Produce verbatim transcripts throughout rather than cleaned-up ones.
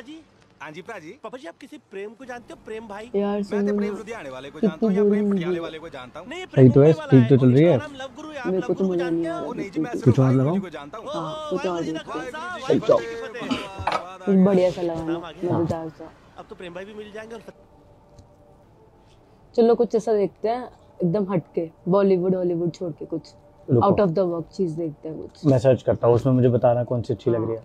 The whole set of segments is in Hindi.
जी। हाँ जी भरा जी। पापा जी आप किसी प्रेम को जानते हो? प्रेम भाई? यार मैं तो प्रेम लुधियाने वाले को जानता हूँ या प्रेम पटियाले वाले को जानता हूँ। नहीं सही तो है, वाला ठीक तो चल रही है। इसका नाम लव गुरु है। आप मेरे लव को तो गुरु को मजा जानते नहीं आ हो? रहा। वो नहीं जी, मैं कुछ सिर्फ और वाहिगुरु लगाओ। जी को जानता हूँ। हाँ कुछ और देखते हैं। वाहिगुरु जी चलो की फतेह। कुछ बढ़िया सा लगाना मजेदार सा। अब तो प्रेम भाई भी मिल जाएंगे। और चलो कुछ ऐसा देखते हैं एकदम हटके, बॉलीवुड हॉलीवुड छोड़ के कुछ आउट ऑफ द वर्क चीज देखते हैं कुछ। मैं सर्च करता हूँ, उसमें मुझे बताना कौन सी अच्छी लग रही है।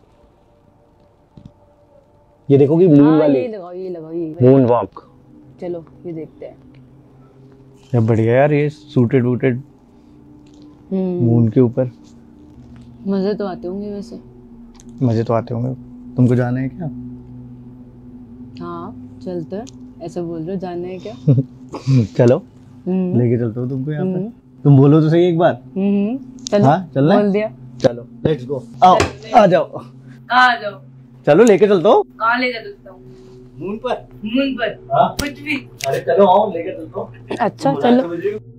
ये देखोगी मून हाँ, वाली? ये लगाओ ये लगाओ ये मून वॉक। चलो ये देखते हैं। ये बढ़िया यार, ये सूटेड वूटेड मून के ऊपर। मजे तो आते होंगे वैसे। मजे तो आते होंगे। तुमको जाना है क्या? हाँ चलते हैं। ऐसा बोल रहे हो, जाना है क्या? चलो हम्म लेके चलता हूँ तुमको यहाँ पे। हम्म। तुम बोलो तो सही एक बार। हम्म चलो। हाँ चलना है? बोल दिया। चलो लेट्स गो। आओ आ जाओ। आ जाओ। चलो लेके चलता हूँ। कहाँ ले जा सकता हूँ? मून पर। मून पर हाँ कुछ भी। अरे चलो आओ लेके चलता हूँ। अच्छा चलो।